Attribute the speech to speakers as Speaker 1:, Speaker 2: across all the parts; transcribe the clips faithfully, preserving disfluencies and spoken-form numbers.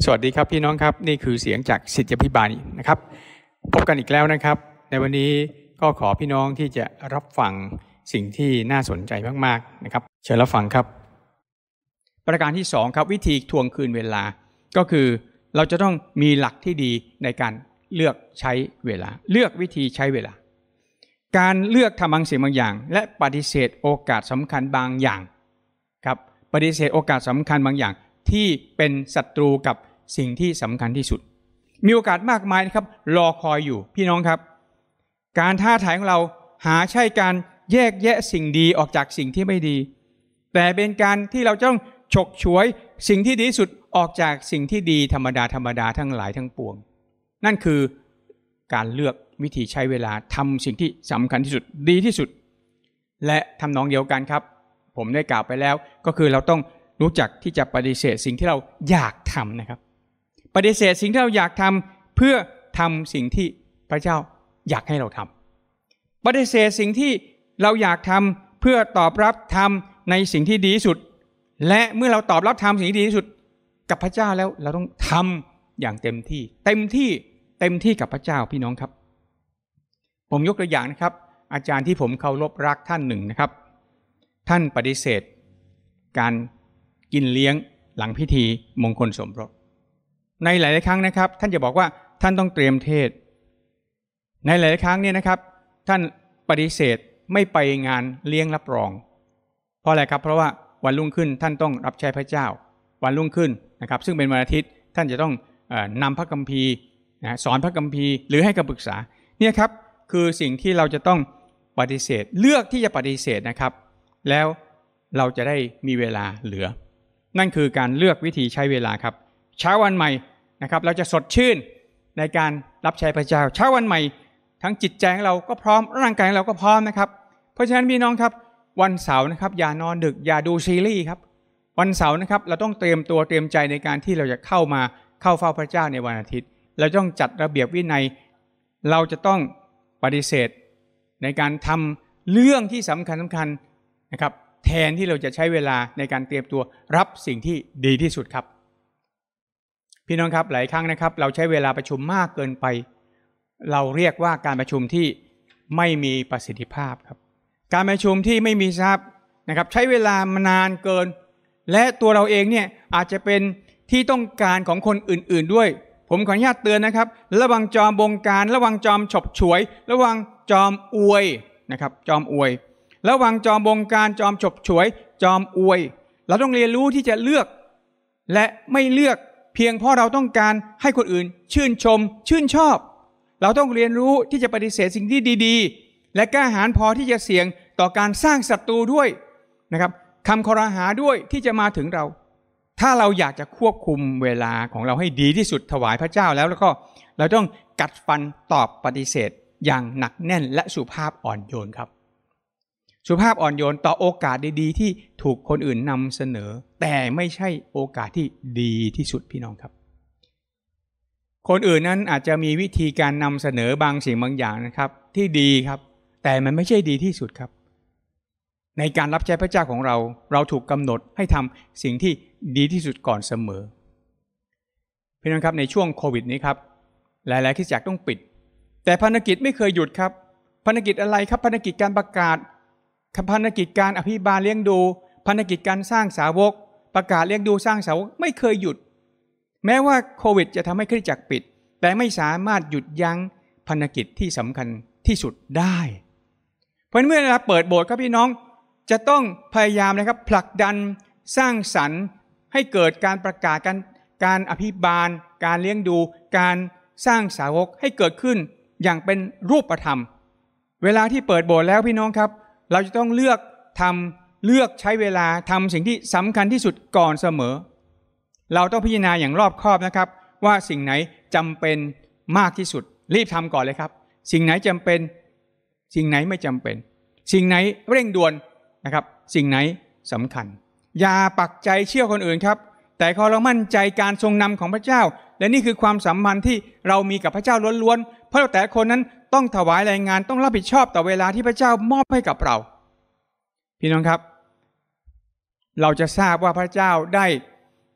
Speaker 1: สวัสดีครับพี่น้องครับนี่คือเสียงจากศิษยาภิบาลนะครับพบกันอีกแล้วนะครับในวันนี้ก็ขอพี่น้องที่จะรับฟังสิ่งที่น่าสนใจมากๆนะครับเชิญรับฟังครับประการที่สองครับวิธีทวงคืนเวลาก็คือเราจะต้องมีหลักที่ดีในการเลือกใช้เวลาเลือกวิธีใช้เวลาการเลือกทำบางสิ่งบางอย่างและปฏิเสธโอกาสสำคัญบางอย่างครับปฏิเสธโอกาสสำคัญบางอย่างที่เป็นศัตรูกับสิ่งที่สำคัญที่สุดมีโอกาสมากมายนะครับรอคอยอยู่พี่น้องครับการท้าทายของเราหาใช่การแยกแยะสิ่งดีออกจากสิ่งที่ไม่ดีแต่เป็นการที่เราต้องฉกฉวยสิ่งที่ดีที่สุดออกจากสิ่งที่ดีธรรมดาธรรมดาทั้งหลายทั้งปวงนั่นคือการเลือกวิธีใช้เวลาทำสิ่งที่สำคัญที่สุดดีที่สุดและทำนองเดียวกันครับผมได้กล่าวไปแล้วก็คือเราต้องรู้จักที่จะปฏิเสธสิ่งที่เราอยากทำนะครับปฏิเสธสิ่งที่เราอยากทำเพื่อทำสิ่งที่พระเจ้าอยากให้เราทำปฏิเสธสิ่งที่เราอยากทำเพื่อตอบรับทำในสิ่งที่ดีที่สุดและเมื่อเราตอบรับทำสิ่งที่ดีที่สุดกับพระเจ้าแล้วเราต้องทำอย่างเต็มที่เต็มที่เต็มที่กับพระเจ้าพี่น้องครับผมยกตัวอย่างนะครับอาจารย์ที่ผมเคารพรักท่านหนึ่งนะครับท่านปฏิเสธการกินเลี้ยงหลังพิธีมงคลสมรสในหลายๆครั้งนะครับท่านจะบอกว่าท่านต้องเตรียมเทศในหลายๆครั้งเนี่ยนะครับท่านปฏิเสธไม่ไปงานเลี้ยงรับรองเพราะอะไรครับเพราะว่าวันรุ่งขึ้นท่านต้องรับใช้พระเจ้าวันรุ่งขึ้นนะครับซึ่งเป็นวันอาทิตย์ท่านจะต้องเอ่อนำพระคัมภีร์นะสอนพระคัมภีร์หรือให้คำปรึกษาเนี่ยครับคือสิ่งที่เราจะต้องปฏิเสธเลือกที่จะปฏิเสธนะครับแล้วเราจะได้มีเวลาเหลือนั่นคือการเลือกวิธีใช้เวลาครับเช้าวันใหม่นะครับเราจะสดชื่นในการรับใช้พระเจ้าเช้าวันใหม่ทั้งจิตใจของเราก็พร้อมร่างกายของเราก็พร้อมนะครับเพราะฉะนั้นพี่น้องครับวันเสาร์นะครับอย่านอนดึกอย่าดูซีรีส์ครับวันเสาร์นะครับเราต้องเตรียมตัวเตรียมใจในการที่เราจะเข้ามาเข้าเฝ้าพระเจ้าในวันอาทิตย์เราต้องจัดระเบียบวินัยเราจะต้องปฏิเสธในการทำเรื่องที่สำคัญสำคัญนะครับแทนที่เราจะใช้เวลาในการเตรียมตัวรับสิ่งที่ดีที่สุดครับพี่น้องครับหลายครั้งนะครับเราใช้เวลาประชุมมากเกินไปเราเรียกว่าการประชุมที่ไม่มีประสิทธิภาพครับการประชุมที่ไม่มีทรัพย์นะครับใช้เวลามานานเกินและตัวเราเองเนี่ยอาจจะเป็นที่ต้องการของคนอื่นๆด้วยผมขออนุญาตเตือนนะครับระวังจอมบงการระวังจอมฉกฉวยระวังจอมอวยนะครับจอมอวยระวังจอมบงการจอมฉกฉวยจอมอวยเราต้องเรียนรู้ที่จะเลือกและไม่เลือกเพียงเพราะเราต้องการให้คนอื่นชื่นชมชื่นชอบเราต้องเรียนรู้ที่จะปฏิเสธสิ่งที่ดีๆและกล้าหาญพอที่จะเสี่ยงต่อการสร้างศัตรูด้วยนะครับคำคอรหาด้วยที่จะมาถึงเราถ้าเราอยากจะควบคุมเวลาของเราให้ดีที่สุดถวายพระเจ้าแล้วแล้วก็เราต้องกัดฟันตอบปฏิเสธอย่างหนักแน่นและสุภาพอ่อนโยนครับสุภาพอ่อนโยนต่อโอกาสดีๆที่ถูกคนอื่นนำเสนอแต่ไม่ใช่โอกาสที่ดีที่สุดพี่น้องครับคนอื่นนั้นอาจจะมีวิธีการนำเสนอบางสิ่งบางอย่างนะครับที่ดีครับแต่มันไม่ใช่ดีที่สุดครับในการรับใช้พระเจ้าของเราเราถูกกำหนดให้ทำสิ่งที่ดีที่สุดก่อนเสมอพี่น้องครับในช่วงโควิดนี้ครับหลายๆคริสตจักรต้องปิดแต่ภารกิจไม่เคยหยุดครับภารกิจอะไรครับภารกิจการประกาศภารกิจการอภิบาลเลี้ยงดูภารกิจการสร้างสาวกประกาศเลี้ยงดูสร้างสาวกไม่เคยหยุดแม้ว่าโควิดจะทำให้คริสตจักรปิดแต่ไม่สามารถหยุดยั้งภารกิจที่สำคัญที่สุดได้เพราะเมื่อเราเปิดโบสถ์ครับพี่น้องจะต้องพยายามนะครับผลักดันสร้างสรรค์ให้เกิดการประกาศการการอภิบาลการเลี้ยงดูการสร้างสาวกให้เกิดขึ้นอย่างเป็นรูปธรรมเวลาที่เปิดโบสถ์แล้วพี่น้องครับเราจะต้องเลือกทำเลือกใช้เวลาทำสิ่งที่สำคัญที่สุดก่อนเสมอเราต้องพิจารณาอย่างรอบคอบนะครับว่าสิ่งไหนจำเป็นมากที่สุดรีบทำก่อนเลยครับสิ่งไหนจำเป็นสิ่งไหนไม่จำเป็นสิ่งไหนเร่งด่วนนะครับสิ่งไหนสำคัญอย่าปักใจเชื่อคนอื่นครับแต่ขอเรามั่นใจการทรงนำของพระเจ้าและนี่คือความสัมพันธ์ที่เรามีกับพระเจ้าล้วนๆเพราะแต่คนนั้นต้องถวายรายงานต้องรับผิดชอบต่อเวลาที่พระเจ้ามอบให้กับเราพี่น้องครับเราจะทราบว่าพระเจ้าได้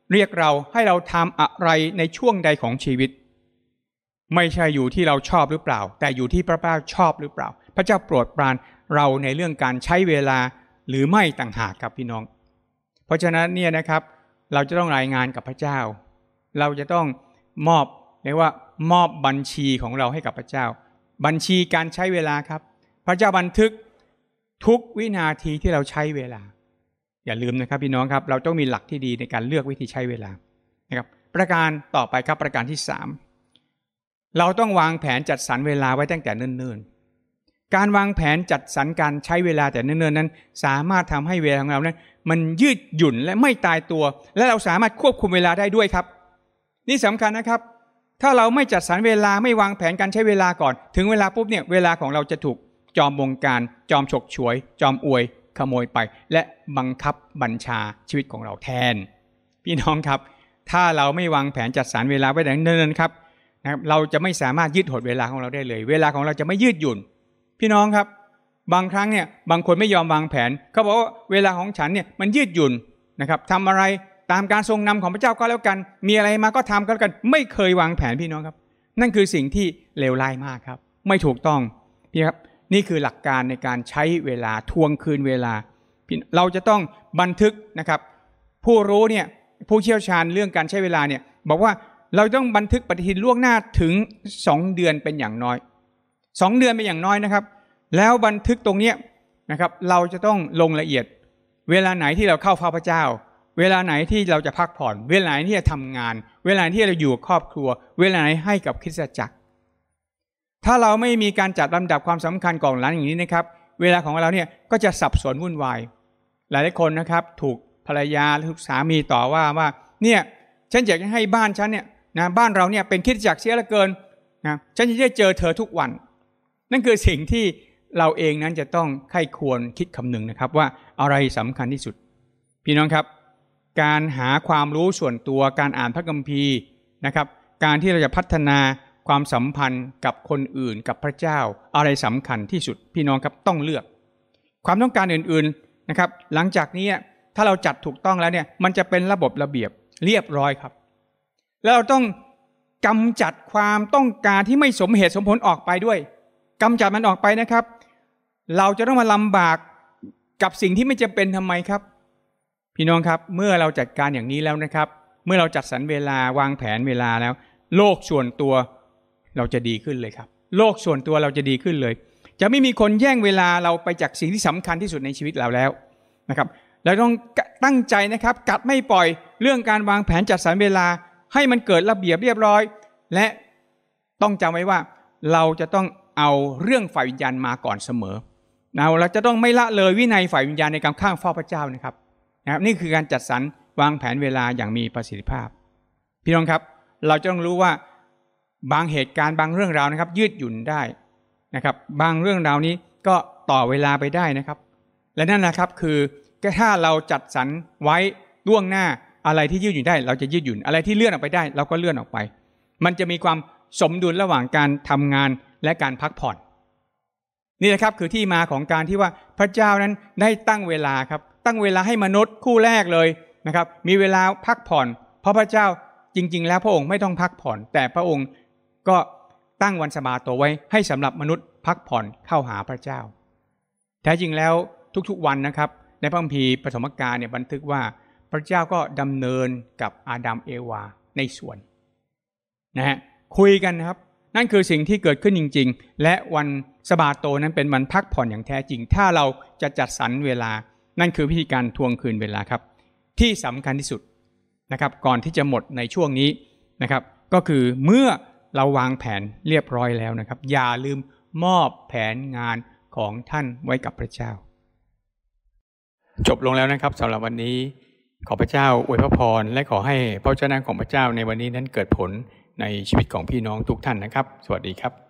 Speaker 1: เรียกเราให้เราทำอะไรในช่วงใดของชีวิตไม่ใช่อยู่ที่เราชอบหรือเปล่าแต่อยู่ที่พระเจ้าชอบหรือเปล่าพระเจ้าโปรดปรานเราในเรื่องการใช้เวลาหรือไม่ต่างหากครับพี่น้องเพราะฉะนั้นเนี่ยนะครับเราจะต้องรายงานกับพระเจ้าเราจะต้องมอบเรียกว่ามอบบัญชีของเราให้กับพระเจ้าบัญชีการใช้เวลาครับพระเจ้าบันทึกทุกวินาทีที่เราใช้เวลาอย่าลืมนะครับพี่น้องครับเราต้องมีหลักที่ดีในการเลือกวิธีใช้เวลานะครับประการต่อไปครับประการที่สามเราต้องวางแผนจัดสรรเวลาไว้ตั้งแต่เนิ่นๆการวางแผนจัดสรรการใช้เวลาแต่เนิ่นๆนั้นสามารถทำให้เวลาของเรานั้นมันยืดหยุ่นและไม่ตายตัวและเราสามารถควบคุมเวลาได้ด้วยครับนี่สำคัญนะครับถ้าเราไม่จัดสรรเวลาไม่วางแผนการใช้เวลาก่อนถึงเวลาปุ๊บเนี่ยเวลาของเราจะถูกจอมบงการจอมฉกฉวยจอมอวยขโมยไปและบังคับบัญชาชีวิตของเราแทนพี่น้องครับถ้าเราไม่วางแผนจัดสรรเวลาไว้แต่เนิ่นๆครับนะครับเราจะไม่สามารถยืดหดเวลาของเราได้เลยเวลาของเราจะไม่ยืดหยุ่นพี่น้องครับบางครั้งเนี่ยบางคนไม่ยอมวางแผนเขาบอกว่าเวลาของฉันเนี่ยมันยืดหยุ่นนะครับทำอะไรตามการทรงนำของพระเจ้าก็แล้วกันมีอะไรมาก็ทำก็แล้วกันไม่เคยวางแผนพี่น้องครับนั่นคือสิ่งที่เลวร้ายมากครับไม่ถูกต้องพี่ครับนี่คือหลักการในการใช้เวลาทวงคืนเวลาเราจะต้องบันทึกนะครับผู้รู้เนี่ยผู้เชี่ยวชาญเรื่องการใช้เวลาเนี่ยบอกว่าเราต้องบันทึกปฏิทินล่วงหน้าถึงสองเดือนเป็นอย่างน้อยสองเดือนเป็นอย่างน้อยนะครับแล้วบันทึกตรงนี้นะครับเราจะต้องลงละเอียดเวลาไหนที่เราเข้าเฝ้าพระเจ้าเวลาไหนที่เราจะพักผ่อนเวลาไหนที่จะทำงานเวลาที่เราอยู่กับครอบครัวเวลาไหนให้กับคริสตจักรถ้าเราไม่มีการจัดลำดับความสำคัญก่อนหลังอย่างนี้นะครับเวลาของเราเนี่ยก็จะสับสนวุ่นวายหลายๆคนนะครับถูกภรรยาหรือสามีต่อว่าว่าเนี่ยฉันอยากให้บ้านฉันเนี่ยนะบ้านเราเนี่ยเป็นคริสตจักรเสียเหลือเกินนะฉันจะได้เจอเธอทุกวันนั่นคือสิ่งที่เราเองนั้นจะต้องใคร่ควรคิดคำนึงนะครับว่าอะไรสำคัญที่สุดพี่น้องครับการหาความรู้ส่วนตัวการอ่านพระคัมภีร์นะครับการที่เราจะพัฒนาความสัมพันธ์กับคนอื่นกับพระเจ้าอะไรสำคัญที่สุดพี่น้องครับต้องเลือกความต้องการอื่นๆนะครับหลังจากนี้ถ้าเราจัดถูกต้องแล้วเนี่ยมันจะเป็นระบบระเบียบเรียบร้อยครับแล้วเราต้องกำจัดความต้องการที่ไม่สมเหตุสมผลออกไปด้วยกำจัดมันออกไปนะครับเราจะต้องมาลำบากกับสิ่งที่ไม่จำเป็นทำไมครับพี่น้องครับเมื่อเราจัดการอย่างนี้แล้วนะครับเมื่อเราจัดสรรเวลาวางแผนเวลาแล้วโลกส่วนตัวเราจะดีขึ้นเลยครับโลกส่วนตัวเราจะดีขึ้นเลยจะไม่มีคนแย่งเวลาเราไปจากสิ่งที่สำคัญที่สุดในชีวิตเราแล้วนะครับเราต้องตั้งใจนะครับกัดไม่ปล่อยเรื่องการวางแผนจัดสรรเวลาให้มันเกิดระเบียบเรียบร้อยและต้องจำไว้ว่าเราจะต้องเอาเรื่องฝ่ายวิญญาณมาก่อนเสมอเราจะต้องไม่ละเลยวินัยฝ่ายวิญญาณในการข้างเฝ้าพระเจ้านะครับนะครับนี่คือการจัดสรรวางแผนเวลาอย่างมีประสิทธิภาพพี่น้องครับเราจะต้องรู้ว่าบางเหตุการณ์บางเรื่องราวนะครับยืดหยุ่นได้นะครับบางเรื่องราวนี้ก็ต่อเวลาไปได้นะครับและนั่นนะครับคือถ้าเราจัดสรรไว้ล่วงหน้าอะไรที่ยืดหยุ่นได้เราจะยืดหยุ่นอะไรที่เลื่อนออกไปได้เราก็เลื่อนออกไปมันจะมีความสมดุลระหว่างการทำงานและการพักผ่อนนี่นะครับคือที่มาของการที่ว่าพระเจ้านั้นได้ตั้งเวลาครับตั้งเวลาให้มนุษย์คู่แรกเลยนะครับมีเวลาพักผ่อนเพราะพระเจ้าจริงๆแล้วพระองค์ไม่ต้องพักผ่อนแต่พระองค์ก็ตั้งวันสะบาโตไว้ให้สำหรับมนุษย์พักผ่อนเข้าหาพระเจ้าแท้จริงแล้วทุกๆวันนะครับในพระคัมภีร์ปฐมกาลเนี่ยบันทึกว่าพระเจ้าก็ดำเนินกับอาดัมเอวาในสวนนะฮะคุยกันนะครับนั่นคือสิ่งที่เกิดขึ้นจริงๆและวันสะบาโตนั้นเป็นวันพักผ่อนอย่างแท้จริงถ้าเราจะจัดสรรเวลานั่นคือวิธีการทวงคืนเวลาครับที่สำคัญที่สุดนะครับก่อนที่จะหมดในช่วงนี้นะครับก็คือเมื่อเราวางแผนเรียบร้อยแล้วนะครับอย่าลืมมอบแผนงานของท่านไว้กับพระเจ้าจบลงแล้วนะครับสำหรับวันนี้ขอพระเจ้าอวยพรและขอให้พระเจ้าของพระเจ้าในวันนี้นั้นเกิดผลในชีวิตของพี่น้องทุกท่านนะครับสวัสดีครับ